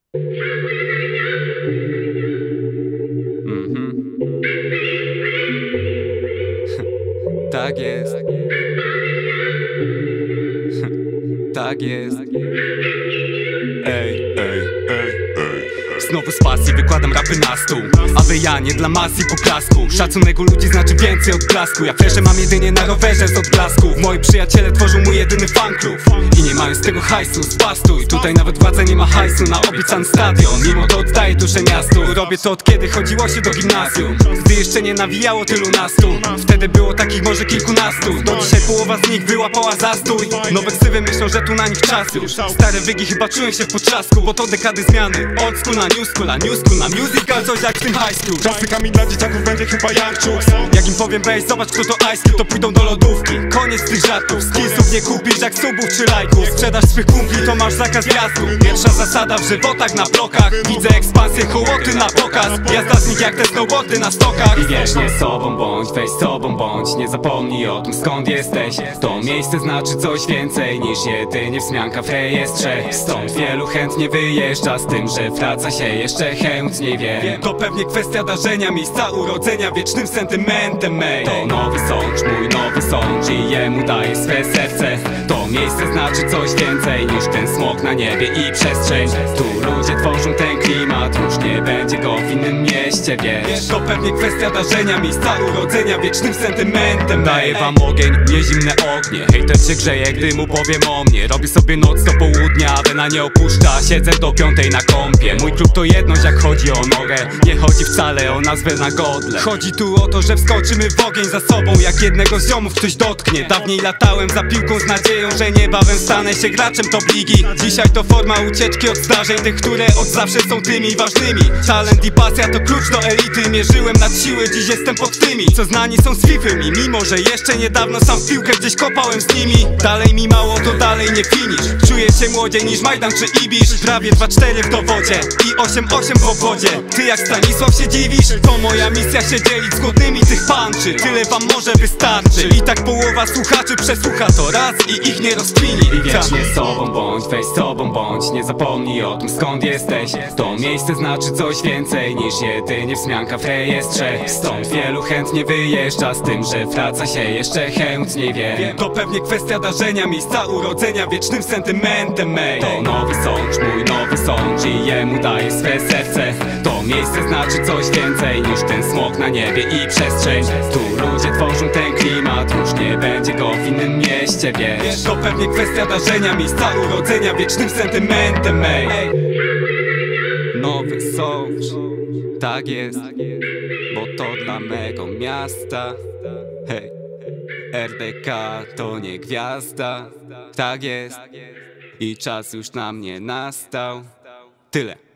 Tak jest. Tak jest. Ej, ej, ej, ej. Znowu z pasji wykładam rapy na stół, aby ja nie dla masy poklasku. Szacunek u ludzi znaczy więcej od blasku. Ja freszę mam jedynie na rowerze z odblasków. Moi przyjaciele tworzą mój jedyny fanklub i nie mają z tego hajsu, spastuj. Tutaj nawet władza nie ma hajsu na obiecany stadion. Mimo to oddaję duszę miastu. Robię to od kiedy chodziło się do gimnazjum, gdy jeszcze nie nawijało tylu nastu. Wtedy było takich może kilkunastu. Do dzisiaj połowa z nich wyłapała zastój. Nowe ksywy myślą, że tu na nich czas już. Stare wygi chyba czują się w potrzasku, bo to dekady zmiany. Old school na new school, a new school na musical. Coś jak w tym high school. Klasykami dla dzieciaków będzie chyba Jankczuk. Jak im powiem weź, zobacz kto to Ice Cube, to pójdą do lodówki. Koniec tych żartów, skillsów nie kupisz jak subów czy lajków. Sprzedaż swych kumpli to masz zakaz wjazdu. Pierwsza zasada w żywotach na blokach. Widzę ekspansję hołoty na pokaz. Jazda z nich jak te snowboardy na stokach. I wiecznie sobą bądź, weź sobą bądź. Nie zapomnij o tym skąd jesteś. To miejsce znaczy coś więcej niż jedynie wzmianka w rejestrze. Stąd wielu chętnie wyjeżdża z tym, że wraca się jeszcze chętniej wie. To pewnie kwestia darzenia, miejsca urodzenia wiecznym sentymentem mej. To nowy sącz, mój nowy sącz i jemu daję swe serce. To miejsce znaczy coś więcej niż ten smok na niebie i przestrzeń. Tu ludzie tworzą ten klimat, już nie będzie go w innym mieście, wiesz. To pewnie kwestia darzenia, miejsca urodzenia wiecznym sentymentem. Daję wam ogień, nie zimne ognie. Hejter się grzeje, gdy mu powiem o mnie. Robię sobie noc do południa, a wena nie opuszcza. Siedzę do 5 na kąpie. Mój klub to jedność jak chodzi o nogę. Nie chodzi wcale o nazwę na godle. Chodzi tu o to, że wskoczymy w ogień za sobą. Jak jednego z ziomów ktoś dotknie. Dawniej latałem za piłką z nadzieją, że niebawem stanę się graczem top ligi. Dzisiaj to forma ucieczki od zdarzeń, tych, które od zawsze są tymi ważnymi. Talent i pasja to klucz do elity. Mierzyłem nad siły, dziś jestem pod tymi, co znani są z FIFA. Mimo, że jeszcze niedawno sam w piłkę gdzieś kopałem z nimi. Dalej mi mało, to dalej nie finish. Czuję się młodziej niż Majdan czy Ibisz. Prawie 2-4 w dowodzie i 8-8 w obwodzie. Ty jak Stanisław się dziwisz? To moja misja się dzielić z głodnymi tych panczy. Tyle wam może wystarczy. I tak połowa słuchaczy przesłucha to raz i ich nie rozkmini. I wiecznie sobą bądź, weź sobą bądź. Nie zapomnij o tym skąd jesteś. To miejsce znaczy coś więcej niż jedynie wzmianka w rejestrze. Stąd wielu chętnie wyjeżdża z tym, że wraca się jeszcze chętniej wie. To pewnie kwestia darzenia, miejsca urodzenia wiecznym sentymentem mej. To nowy sącz, mój nowy sącz i jemu daję swe serce. To miejsce znaczy coś więcej niż ten smok na niebie i przestrzeń. Tu ludzie tworzą ten klimat, już nie będzie go w innym mieście, wiesz. To pewnie kwestia darzenia, miejsca urodzenia wiecznym sentymentem mej. Nowy sącz, tak jest, bo to dla mego miasta. Hej, RDK to nie gwiazda. Tak jest i czas już na mnie nastał. Tyle.